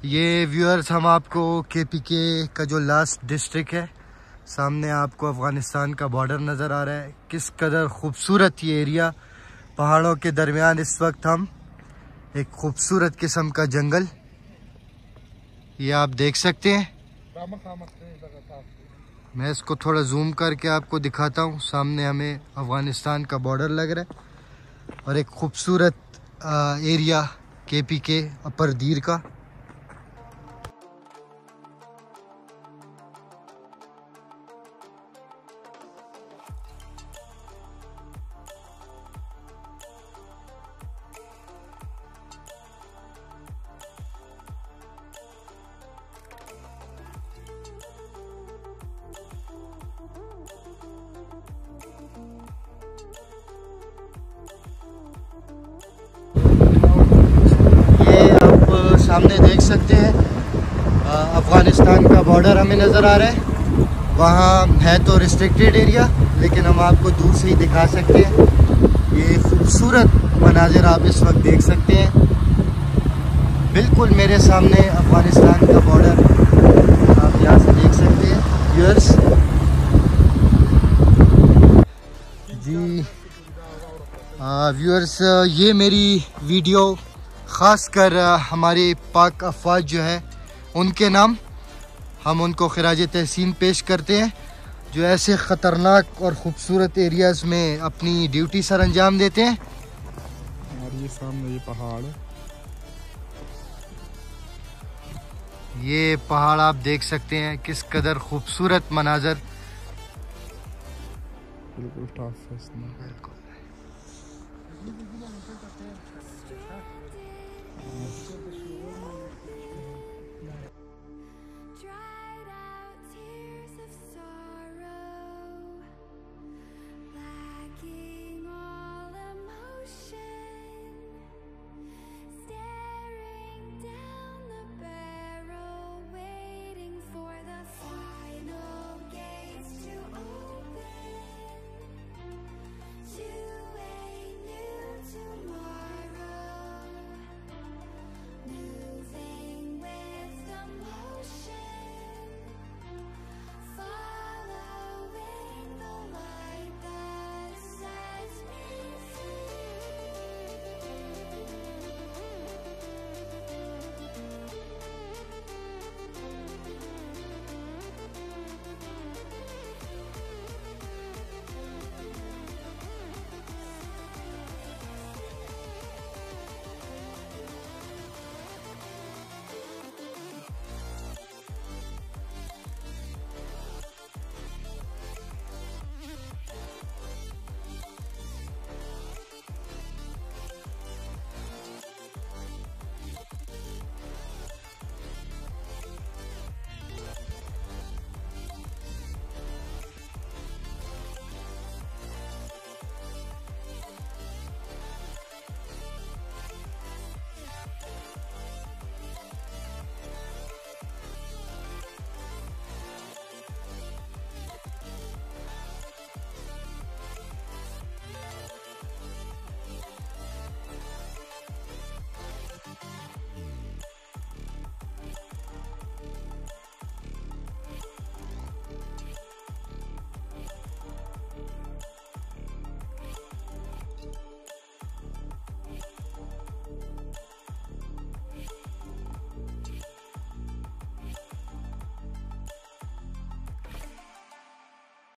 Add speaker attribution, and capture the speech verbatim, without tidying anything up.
Speaker 1: ये व्यूअर्स हम आपको के पी के का जो लास्ट डिस्ट्रिक्ट है, सामने आपको अफ़गानिस्तान का बॉर्डर नज़र आ रहा है। किस कदर खूबसूरत ये एरिया, पहाड़ों के दरमियान इस वक्त हम एक खूबसूरत किस्म का जंगल ये आप देख सकते हैं। मैं इसको थोड़ा जूम करके आपको दिखाता हूँ। सामने हमें अफ़गानिस्तान का बॉर्डर लग रहा है और एक खूबसूरत एरिया के पी के अपर दीर का। सामने देख सकते हैं अफ़गानिस्तान का बॉर्डर हमें नज़र आ रहा है। वहाँ है तो रिस्ट्रिक्टेड एरिया, लेकिन हम आपको दूर से ही दिखा सकते हैं। ये खूबसूरत मनाज़िर आप इस वक्त देख सकते हैं। बिल्कुल मेरे सामने अफ़गानिस्तान का बॉर्डर आप यहाँ से देख सकते हैं व्यूअर्स। जी व्यूअर्स, ये मेरी वीडियो ख़ास कर हमारे पाक अफवाज जो है उनके नाम हम उनको खिराज तहसीन पेश करते हैं, जो ऐसे ख़तरनाक और ख़ूबसूरत एरियाज़ में अपनी ड्यूटी सर अंजाम देते हैं।
Speaker 2: और ये सामने ये पहाड़,
Speaker 1: ये पहाड़ आप देख सकते हैं, किस कदर खूबसूरत मनाज़र।
Speaker 2: बिल्कुल।